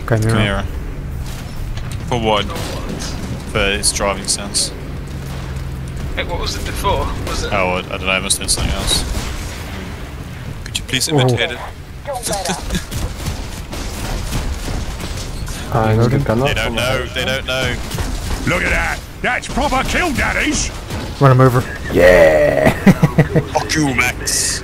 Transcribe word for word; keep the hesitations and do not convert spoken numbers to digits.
Chimera. Chimera. For what? For its driving sense. Hey, what was it before? Was it? Oh, I don't know, it must have been something else. Could you please imitate it? Ah, es que They cannot. don't know, they don't know. Look at that! That's proper kill daddies! Run him over. Yeah. Fuck you, Max.